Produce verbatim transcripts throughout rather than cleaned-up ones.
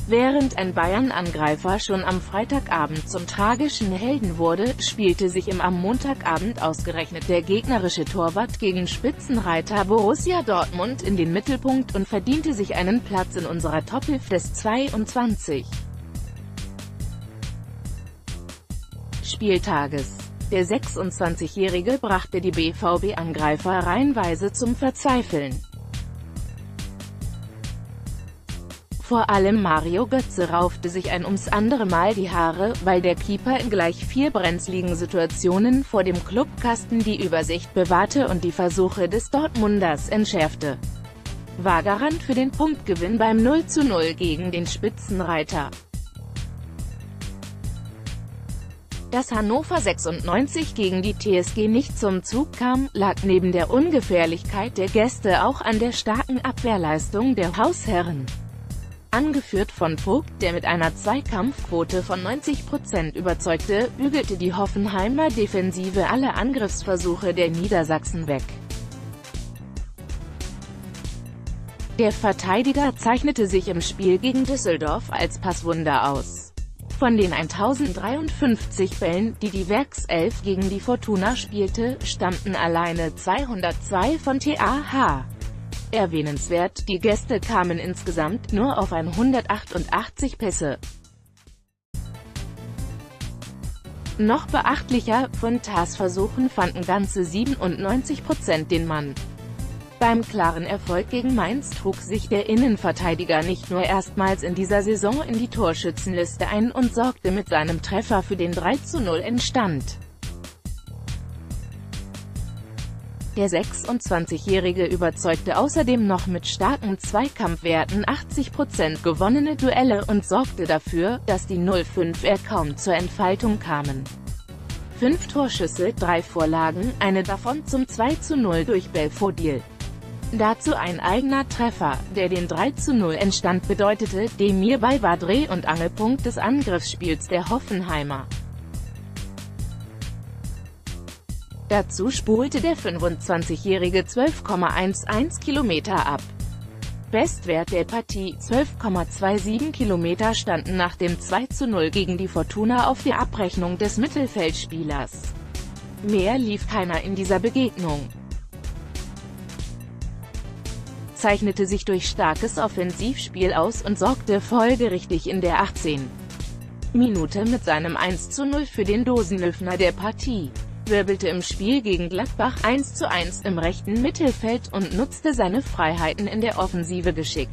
Während ein Bayern-Angreifer schon am Freitagabend zum tragischen Helden wurde, spielte sich im am Montagabend ausgerechnet der gegnerische Torwart gegen Spitzenreiter Borussia Dortmund in den Mittelpunkt und verdiente sich einen Platz in unserer Top elf des zweiundzwanzig. Spieltages. Der sechsundzwanzigjährige brachte die B V B-Angreifer reihenweise zum Verzweifeln. Vor allem Mario Götze raufte sich ein ums andere Mal die Haare, weil der Keeper in gleich vier brenzligen Situationen vor dem Clubkasten die Übersicht bewahrte und die Versuche des Dortmunders entschärfte. War Garant für den Punktgewinn beim null zu null gegen den Spitzenreiter. Dass Hannover sechsundneunzig gegen die T S G nicht zum Zug kam, lag neben der Ungefährlichkeit der Gäste auch an der starken Abwehrleistung der Hausherren. Angeführt von Vogt, der mit einer Zweikampfquote von neunzig Prozent überzeugte, bügelte die Hoffenheimer Defensive alle Angriffsversuche der Niedersachsen weg. Der Verteidiger zeichnete sich im Spiel gegen Düsseldorf als Passwunder aus. Von den tausenddreiundfünfzig Bällen, die die Werkself gegen die Fortuna spielte, stammten alleine zweihundertzwei von T A H. Erwähnenswert, die Gäste kamen insgesamt nur auf hundertachtundachtzig Pässe. Noch beachtlicher, von T A Hs Versuchen fanden ganze siebenundneunzig Prozent den Mann. Beim klaren Erfolg gegen Mainz trug sich der Innenverteidiger nicht nur erstmals in dieser Saison in die Torschützenliste ein und sorgte mit seinem Treffer für den drei zu null Endstand. Der sechsundzwanzigjährige überzeugte außerdem noch mit starken Zweikampfwerten, achtzig Prozent gewonnene Duelle und sorgte dafür, dass die null fünfer kaum zur Entfaltung kamen. Fünf Torschüsse, drei Vorlagen, eine davon zum zwei zu null durch Belfodil. Dazu ein eigener Treffer, der den drei zu null Endstand bedeutete, dem hierbei war Dreh- und Angelpunkt des Angriffsspiels der Hoffenheimer. Dazu spulte der fünfundzwanzigjährige zwölf Komma elf Kilometer ab. Bestwert der Partie, zwölf Komma siebenundzwanzig Kilometer, standen nach dem zwei zu null gegen die Fortuna auf der Abrechnung des Mittelfeldspielers. Mehr lief keiner in dieser Begegnung. Zeichnete sich durch starkes Offensivspiel aus und sorgte folgerichtig in der achtzehnten Minute mit seinem eins zu null für den Dosenöffner der Partie. Wirbelte im Spiel gegen Gladbach eins zu eins im rechten Mittelfeld und nutzte seine Freiheiten in der Offensive geschickt.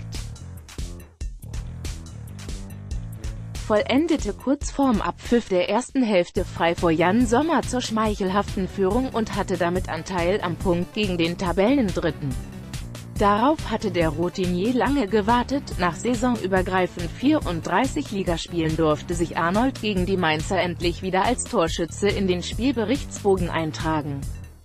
Vollendete kurz vorm Abpfiff der ersten Hälfte frei vor Jan Sommer zur schmeichelhaften Führung und hatte damit Anteil am Punkt gegen den Tabellendritten. Darauf hatte der Routinier lange gewartet. Nach saisonübergreifend vierunddreißig Ligaspielen durfte sich Arnold gegen die Mainzer endlich wieder als Torschütze in den Spielberichtsbogen eintragen.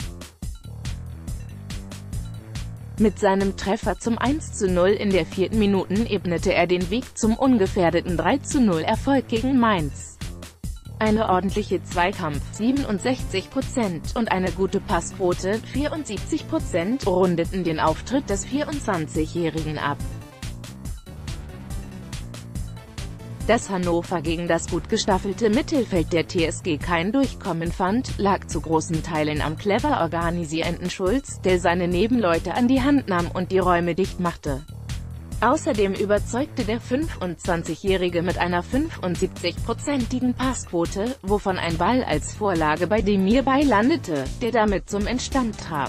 Mit seinem Treffer zum eins zu null in der vierten Minute ebnete er den Weg zum ungefährdeten drei zu null Erfolg gegen Mainz. Eine ordentliche Zweikampf, siebenundsechzig Prozent, und eine gute Passquote, vierundsiebzig Prozent, rundeten den Auftritt des vierundzwanzigjährigen ab. Dass Hannover gegen das gut gestaffelte Mittelfeld der T S G kein Durchkommen fand, lag zu großen Teilen am clever organisierenden Schulz, der seine Nebenleute an die Hand nahm und die Räume dicht machte. Außerdem überzeugte der fünfundzwanzigjährige mit einer fünfundsiebzig-prozentigen Passquote, wovon ein Ball als Vorlage bei Demirbay landete, der damit zum Endstand traf.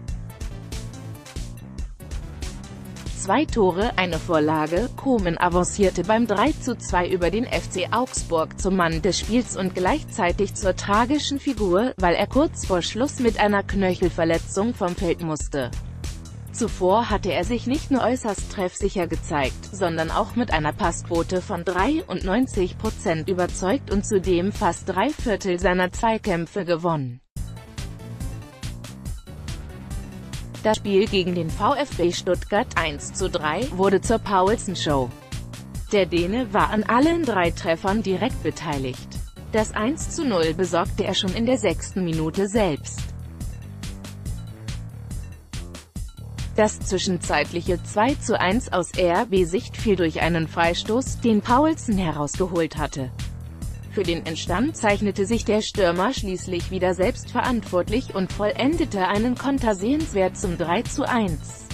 Zwei Tore, eine Vorlage, Koeman avancierte beim drei zu zwei über den F C Augsburg zum Mann des Spiels und gleichzeitig zur tragischen Figur, weil er kurz vor Schluss mit einer Knöchelverletzung vom Feld musste. Zuvor hatte er sich nicht nur äußerst treffsicher gezeigt, sondern auch mit einer Passquote von dreiundneunzig Prozent überzeugt und zudem fast drei Viertel seiner Zweikämpfe gewonnen. Das Spiel gegen den VfB Stuttgart eins zu drei wurde zur Paulsen-Show. Der Däne war an allen drei Treffern direkt beteiligt. Das eins zu null besorgte er schon in der sechsten Minute selbst. Das zwischenzeitliche zwei zu eins aus R B-Sicht fiel durch einen Freistoß, den Paulsen herausgeholt hatte. Für den Endstand zeichnete sich der Stürmer schließlich wieder selbst verantwortlich und vollendete einen Konter sehenswert zum drei zu eins.